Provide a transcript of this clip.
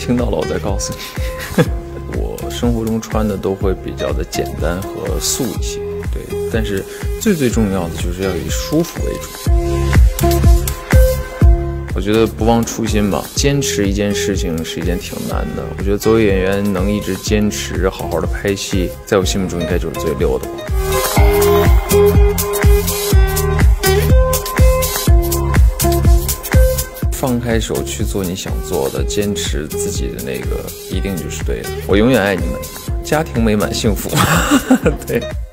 听到了，我再告诉你。我生活中穿的都会比较的简单和素一些，对，但是最重要的就是要以舒服为主。我觉得不忘初心吧，坚持一件事情是一件挺难的。我觉得作为演员能一直坚持好好的拍戏，在我心目中应该就是最溜的吧。放开手去做你想做的，坚持自己的那个，一定就是对的。我永远爱你们，家庭美满幸福。对。